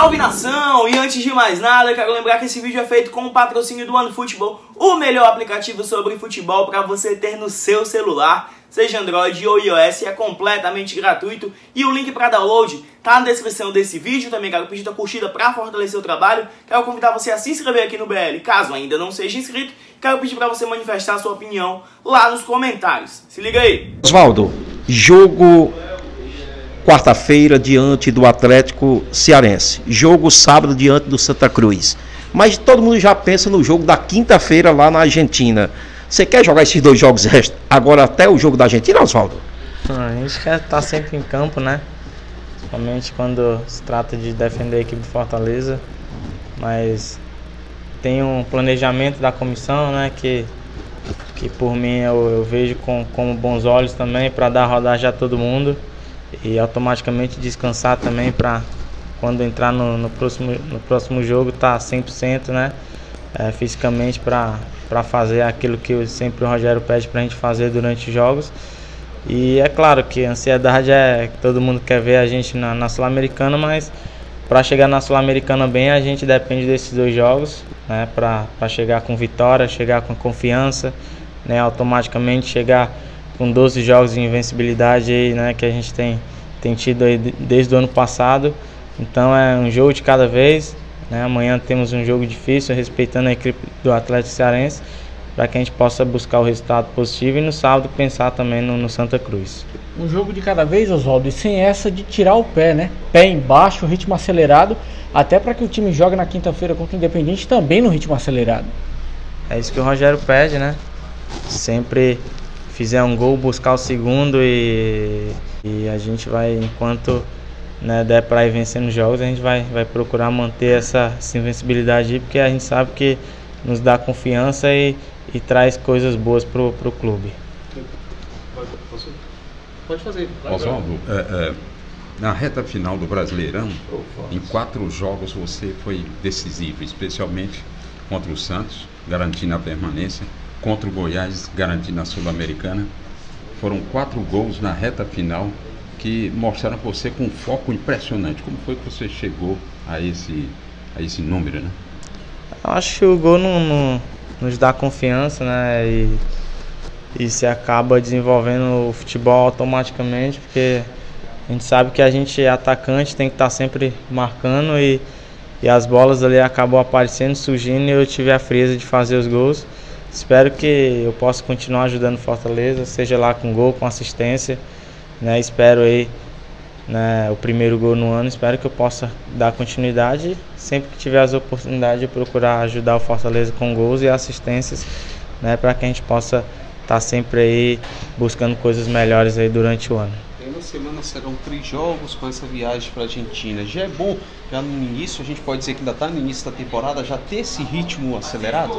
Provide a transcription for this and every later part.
Salve nação! E antes de mais nada, quero lembrar que esse vídeo é feito com o patrocínio do OneFootball, o melhor aplicativo sobre futebol para você ter no seu celular, seja Android ou iOS, é completamente gratuito e o link para download tá na descrição desse vídeo. Também quero pedir a curtida para fortalecer o trabalho, quero convidar você a se inscrever aqui no BL, caso ainda não seja inscrito, quero pedir para você manifestar a sua opinião lá nos comentários. Se liga aí! Osvaldo, jogo quarta-feira diante do Atlético Cearense, jogo sábado diante do Santa Cruz, mas todo mundo já pensa no jogo da quinta-feira lá na Argentina. Você quer jogar esses dois jogos agora até o jogo da Argentina, Osvaldo? A gente quer estar sempre em campo, né? Principalmente quando se trata de defender a equipe do Fortaleza, mas tem um planejamento da comissão, né, que por mim eu vejo com bons olhos também, para dar rodagem a todo mundo e automaticamente descansar também, para quando entrar no próximo jogo tá 100%, né, fisicamente, para fazer aquilo que sempre o Rogério pede pra gente fazer durante os jogos. E é claro que a ansiedade é que todo mundo quer ver a gente na Sul-Americana, mas para chegar na Sul-Americana bem, a gente depende desses dois jogos, né, para chegar com vitória, chegar com confiança, né, automaticamente chegar com 12 jogos de invencibilidade aí, né, que a gente tem tido aí desde o ano passado. Então é um jogo de cada vez, né? Amanhã temos um jogo difícil, respeitando a equipe do Atlético Cearense, para que a gente possa buscar o resultado positivo, e no sábado pensar também no Santa Cruz. Um jogo de cada vez, Osvaldo, e sem essa de tirar o pé, né? Pé embaixo, ritmo acelerado, até para que o time jogue na quinta-feira contra o Independente também no ritmo acelerado. É isso que o Rogério pede, né? Sempre fizer um gol, buscar o segundo, e a gente vai, enquanto, né, der para ir vencendo jogos, a gente vai procurar manter essa invencibilidade aí, porque a gente sabe que nos dá confiança e traz coisas boas pro clube. Pode fazer. Osvaldo, na reta final do Brasileirão, em 4 jogos você foi decisivo, especialmente contra o Santos, garantindo a permanência, contra o Goiás, garantindo a Sul-Americana. Foram 4 gols na reta final que mostraram você com um foco impressionante. Como foi que você chegou a esse número, né? Eu acho que o gol não nos dá confiança, né? E se acaba desenvolvendo o futebol automaticamente, porque a gente sabe que a gente é atacante, tem que estar sempre marcando, e as bolas ali acabam aparecendo, surgindo, e eu tive a frieza de fazer os gols. Espero que eu possa continuar ajudando o Fortaleza, seja lá com gol, com assistência, né? Espero aí, né, o primeiro gol no ano, espero que eu possa dar continuidade. Sempre que tiver as oportunidades, de procurar ajudar o Fortaleza com gols e assistências, né, para que a gente possa estar sempre aí buscando coisas melhores aí durante o ano. Em uma semana serão 3 jogos com essa viagem para a Argentina. Já é bom, já no início, a gente pode dizer que ainda está no início da temporada, já ter esse ritmo acelerado?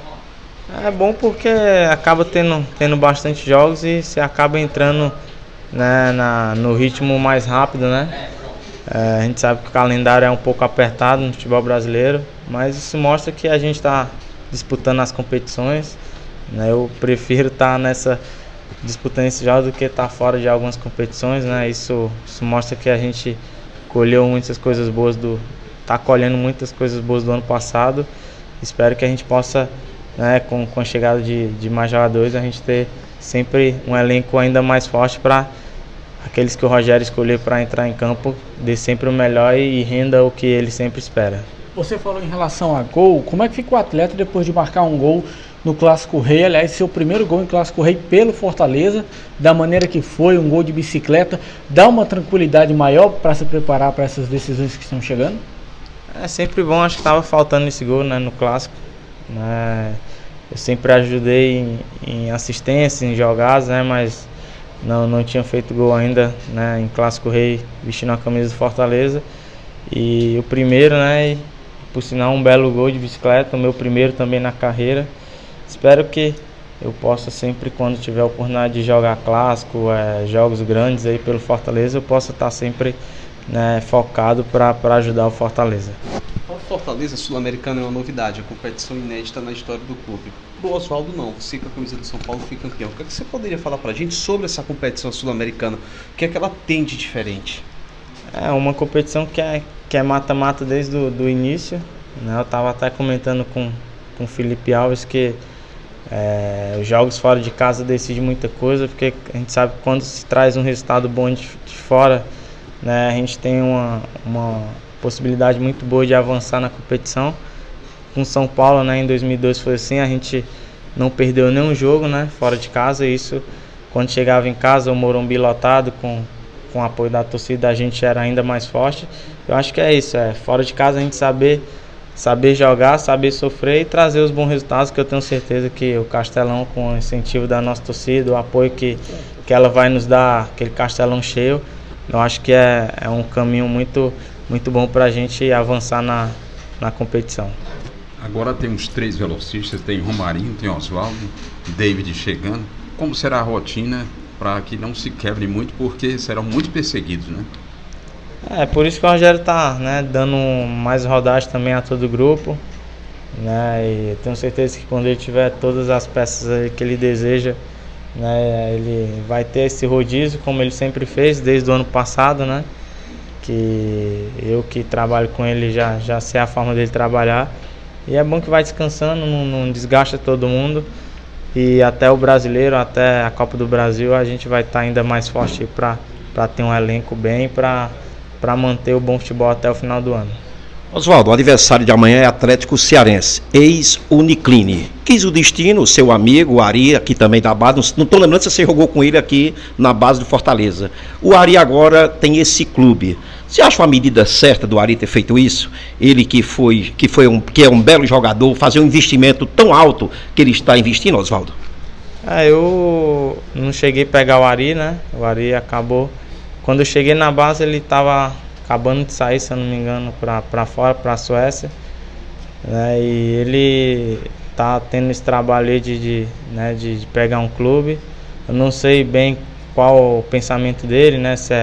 É bom porque acaba tendo bastante jogos e você acaba entrando, né, no ritmo mais rápido, né? A gente sabe que o calendário é um pouco apertado no futebol brasileiro, mas isso mostra que a gente está disputando as competições, né? Eu prefiro estar disputando esse jogo do que estar fora de algumas competições, né? Isso mostra que a gente colheu muitas coisas boas está colhendo muitas coisas boas do ano passado. Espero que a gente possa, né, com a chegada de mais jogadores, a gente ter sempre um elenco ainda mais forte, para aqueles que o Rogério escolher para entrar em campo, dê sempre o melhor e renda o que ele sempre espera. Você falou em relação a gol, como é que fica o atleta depois de marcar um gol no Clássico Rei? Aliás, seu primeiro gol em Clássico Rei pelo Fortaleza, da maneira que foi, um gol de bicicleta, dá uma tranquilidade maior para se preparar para essas decisões que estão chegando? É sempre bom, acho que estava faltando esse gol, né, no Clássico, né? Eu sempre ajudei em assistência, em jogadas, né, mas não tinha feito gol ainda, né, em Clássico Rei, vestindo a camisa do Fortaleza. E o primeiro, né, e, por sinal, um belo gol de bicicleta, o meu primeiro também na carreira. Espero que eu possa sempre, quando tiver a oportunidade de jogar clássico, jogos grandes aí pelo Fortaleza, eu possa estar sempre, né, focado para ajudar o Fortaleza. O Fortaleza Sul-Americana é uma novidade, a competição inédita na história do clube. Pro Osvaldo não, você com a camisa do São Paulo foi campeão. O que é que você poderia falar pra gente sobre essa competição sul-americana? O que é que ela tem de diferente? É uma competição que é mata-mata desde o início, né? Eu estava até comentando com o Felipe Alves que os jogos fora de casa decidem muita coisa, porque a gente sabe que quando se traz um resultado bom de fora, né, a gente tem uma possibilidade muito boa de avançar na competição. Com São Paulo, né, em 2002 foi assim, a gente não perdeu nenhum jogo, né, fora de casa, e isso, quando chegava em casa, o Morumbi lotado, com o apoio da torcida, a gente era ainda mais forte. Eu acho que é isso, fora de casa a gente saber jogar, saber sofrer e trazer os bons resultados, que eu tenho certeza que o Castelão, com o incentivo da nossa torcida, o apoio que ela vai nos dar, aquele Castelão cheio, eu acho que é um caminho muito, muito bom para a gente avançar na competição. Agora temos 3 velocistas, tem Romarinho, tem Oswaldo, David chegando. Como será a rotina para que não se quebre muito, porque serão muito perseguidos, né? Por isso que o Rogério está, né, dando mais rodagem também a todo o grupo, né, e tenho certeza que quando ele tiver todas as peças que ele deseja, né, ele vai ter esse rodízio como ele sempre fez desde o ano passado, né, que eu que trabalho com ele já sei a forma dele trabalhar, e é bom que vai descansando, não desgasta todo mundo, e até o brasileiro, até a Copa do Brasil, a gente vai estar ainda mais forte para ter um elenco bem, para manter o bom futebol até o final do ano. Oswaldo, o adversário de amanhã é Atlético Cearense, ex-Unicline. Quis o destino, o seu amigo, o Ari, aqui também da base, não estou lembrando se você jogou com ele aqui na base do Fortaleza. O Ari agora tem esse clube. Você acha uma medida certa do Ari ter feito isso? Ele que é um belo jogador, fazer um investimento tão alto que ele está investindo, Oswaldo? Eu não cheguei a pegar o Ari, né? O Ari acabou... Quando eu cheguei na base, ele estava acabando de sair, se eu não me engano, para fora, para a Suécia, né? E ele tá tendo esse trabalho aí de pegar um clube. Eu não sei bem qual o pensamento dele, né? Se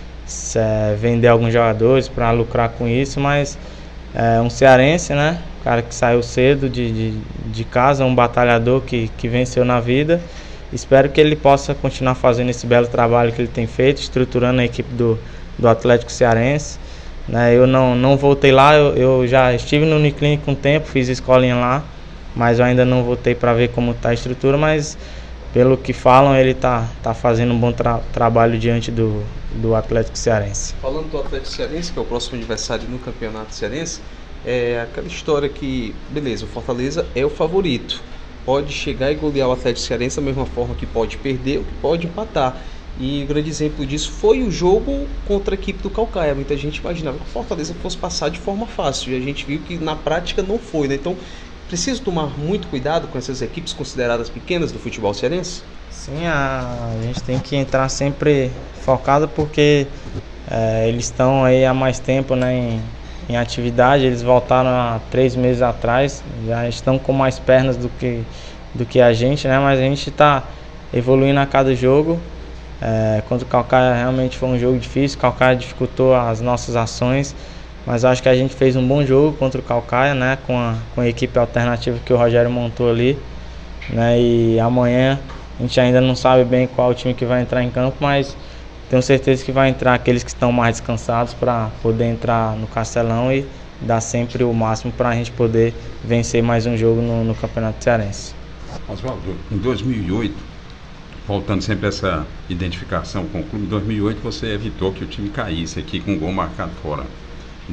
é vender alguns jogadores para lucrar com isso, mas é um cearense, né? Um cara que saiu cedo de casa, um batalhador que venceu na vida. Espero que ele possa continuar fazendo esse belo trabalho que ele tem feito, estruturando a equipe do Atlético Cearense, né? Eu não voltei lá, eu já estive no Unicline com um tempo, fiz escolinha lá, mas eu ainda não voltei para ver como está a estrutura, mas pelo que falam, ele tá fazendo um bom trabalho diante do Atlético Cearense. Falando do Atlético Cearense, que é o próximo adversário no Campeonato Cearense, é aquela história que, beleza, o Fortaleza é o favorito. Pode chegar e golear o Atlético Cearense da mesma forma que pode perder ou que pode empatar. E o grande exemplo disso foi o jogo contra a equipe do Caucaia. Muita gente imaginava que o Fortaleza fosse passar de forma fácil, e a gente viu que na prática não foi, né? Então, precisa tomar muito cuidado com essas equipes consideradas pequenas do futebol cearense? Sim, a gente tem que entrar sempre focado, porque eles estão aí há mais tempo, né, em atividade. Eles voltaram há 3 meses atrás, já estão com mais pernas do que a gente, né? Mas a gente está evoluindo a cada jogo. Contra o Caucaia realmente foi um jogo difícil, o Caucaia dificultou as nossas ações, mas acho que a gente fez um bom jogo contra o Caucaia, né? Com a equipe alternativa que o Rogério montou ali, né? E amanhã a gente ainda não sabe bem qual o time que vai entrar em campo, mas tenho certeza que vai entrar aqueles que estão mais descansados para poder entrar no Castelão e dar sempre o máximo para a gente poder vencer mais um jogo no Campeonato Cearense. Oswaldo, em 2008, voltando sempre a essa identificação com o clube, em 2008 você evitou que o time caísse aqui com um gol marcado fora. Em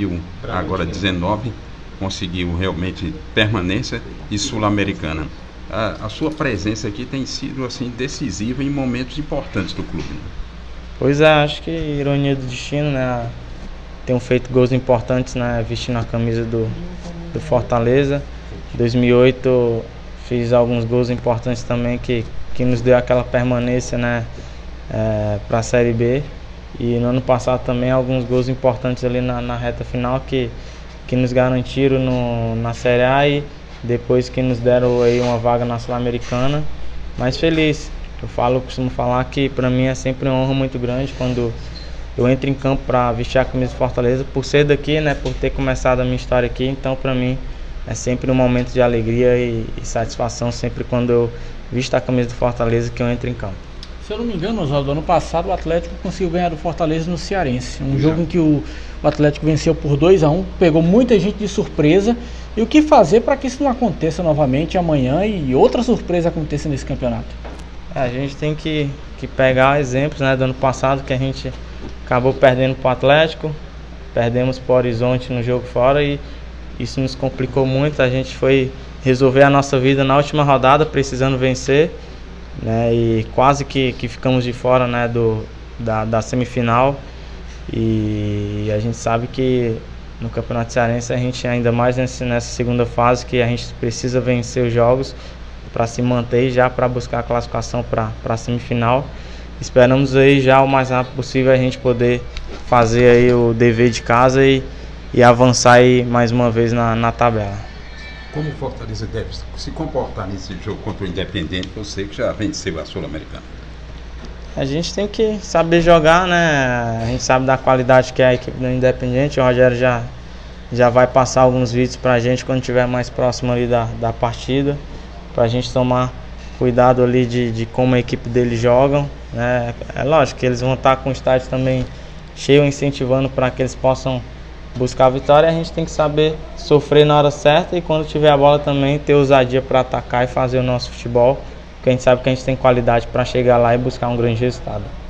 2019, conseguiu realmente permanência e Sul-Americana. A sua presença aqui tem sido assim decisiva em momentos importantes do clube, né? Pois é, acho que ironia do destino, né? Tenho feito gols importantes, né, vestindo a camisa do Fortaleza. Em 2008 fiz alguns gols importantes também que nos deu aquela permanência, né, para a Série B. E no ano passado também alguns gols importantes ali na reta final que nos garantiram na Série A e depois que nos deram aí uma vaga na Sul-Americana. Mas feliz. Costumo falar que para mim é sempre uma honra muito grande quando eu entro em campo para vestir a camisa do Fortaleza, por ser daqui, né, por ter começado a minha história aqui. Então para mim é sempre um momento de alegria e satisfação sempre quando eu visto a camisa do Fortaleza que eu entro em campo. Se eu não me engano, Oswaldo, ano passado o Atlético conseguiu ganhar do Fortaleza no Cearense. Um jogo em que o Atlético venceu por 2-1, pegou muita gente de surpresa. E o que fazer para que isso não aconteça novamente amanhã e outra surpresa aconteça nesse campeonato? A gente tem que pegar exemplos, né, do ano passado, que a gente acabou perdendo para o Atlético, perdemos para o Horizonte no jogo fora e isso nos complicou muito. A gente foi resolver a nossa vida na última rodada, precisando vencer, né, e quase que ficamos de fora, né, da semifinal. E a gente sabe que no Campeonato Cearense a gente, ainda mais nessa segunda fase, que a gente precisa vencer os jogos para se manter já para buscar a classificação para a semifinal. Esperamos aí já o mais rápido possível a gente poder fazer aí o dever de casa e avançar aí mais uma vez na tabela. Como o Fortaleza deve se comportar nesse jogo contra o Independente, que eu sei que já venceu a Sul-Americana? A gente tem que saber jogar, né? A gente sabe da qualidade que é a equipe do Independente. O Rogério já vai passar alguns vídeos pra gente quando estiver mais próximo ali da partida, pra gente tomar cuidado ali de como a equipe deles jogam, né? É lógico que eles vão estar com o estádio também cheio, incentivando para que eles possam buscar a vitória. A gente tem que saber sofrer na hora certa e quando tiver a bola também ter ousadia para atacar e fazer o nosso futebol, porque a gente sabe que a gente tem qualidade para chegar lá e buscar um grande resultado.